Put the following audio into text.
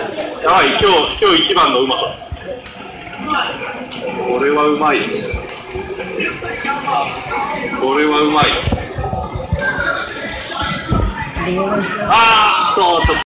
やばい、今日一番のうまさ。これはうまい。これはうまい。あー、そう、ちょっと。